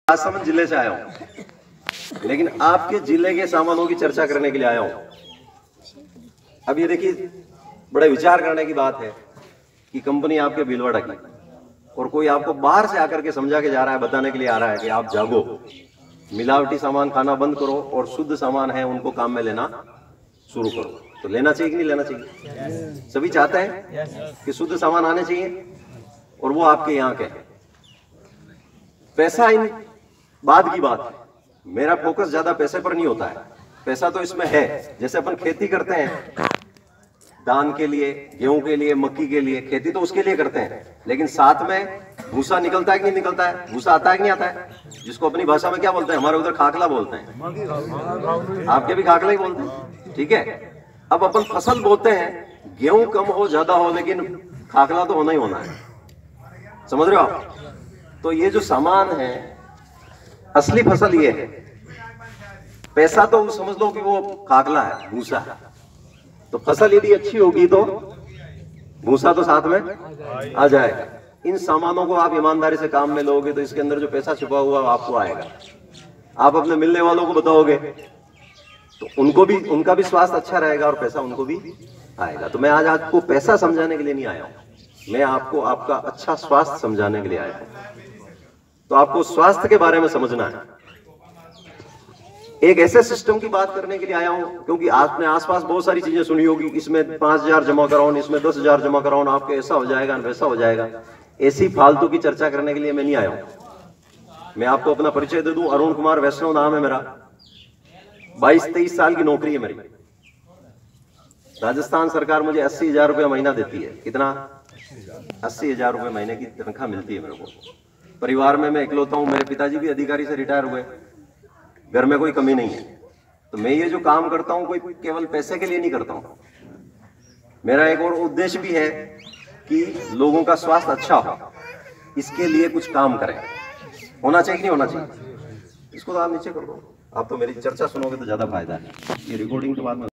राजसमंद जिले से आया हूँ, लेकिन आपके जिले के सामानों की चर्चा करने के लिए आया हूँ। अब ये देखिए, बड़े विचार करने की बात है कि कंपनी आपके भीलवाड़ा की और कोई आपको बाहर से आकर के समझा के जा रहा है, बताने के लिए आ रहा है कि आप जागो, मिलावटी सामान खाना बंद करो और शुद्ध सामान है उनको काम में लेना शुरू करो। तो लेना चाहिए कि नहीं लेना चाहिए? सभी चाहते हैं कि शुद्ध सामान आने चाहिए और वो आपके यहाँ के हैं। पैसा इन बाद की बात है, मेरा फोकस ज्यादा पैसे पर नहीं होता है। पैसा तो इसमें है, जैसे अपन खेती करते हैं धान के लिए, गेहूं के लिए, मक्की के लिए, खेती तो उसके लिए करते हैं, लेकिन साथ में भूसा निकलता है कि नहीं निकलता है? भूसा आता है कि नहीं आता है? जिसको अपनी भाषा में क्या बोलते हैं, हमारे उधर खाकला बोलते हैं, आपके भी खाकला ही बोलते हैं, ठीक है। अब अपन फसल बोते हैं, गेहूं कम हो ज्यादा हो, लेकिन खाकला तो होना ही होना है, समझ रहे हो आप? तो ये जो सामान है, असली फसल ये है। पैसा तो समझ लो कि वो खाकला है, भूसा है। तो फसल यदि अच्छी होगी तो भूसा तो साथ में आ जाएगा। इन सामानों को आप ईमानदारी से काम में लोगे तो इसके अंदर जो पैसा छुपा हुआ आपको आएगा। आप अपने मिलने वालों को बताओगे तो उनको भी, उनका भी स्वास्थ्य अच्छा रहेगा और पैसा उनको भी आएगा। तो मैं आज आपको पैसा समझाने के लिए नहीं आया हूं, मैं आपको आपका अच्छा स्वास्थ्य समझाने के लिए आया हूं। तो आपको स्वास्थ्य के बारे में समझना है। एक ऐसे सिस्टम की बात करने के लिए आया हूं क्योंकि आपने आसपास बहुत सारी चीजें सुनी होगी, इसमें 5,000 जमा कराओ, इसमें 10,000 जमा कराओ, आपके ऐसा हो जाएगा, वैसा हो जाएगा। ऐसी फालतू की चर्चा करने के लिए मैं नहीं आया हूं। मैं आपको अपना परिचय दे दूं, अरुण कुमार वैष्णव नाम है मेरा। 22-23 साल की नौकरी है मेरी। राजस्थान सरकार मुझे 80,000 रुपया महीना देती है। कितना? 80,000 रुपये महीने की तनख्वाह मिलती है मेरे को। परिवार में मैं इकलौता हूं, मेरे पिताजी भी अधिकारी से रिटायर हुए, घर में कोई कमी नहीं है। तो मैं ये जो काम करता हूं कोई केवल पैसे के लिए नहीं करता हूं। मेरा एक और उद्देश्य भी है कि लोगों का स्वास्थ्य अच्छा हो, इसके लिए कुछ काम करें। होना चाहिए कि नहीं होना चाहिए? इसको तो आप नीचे कर दो। आप तो मेरी चर्चा सुनोगे तो ज्यादा फायदा है। ये रिकॉर्डिंग के बाद में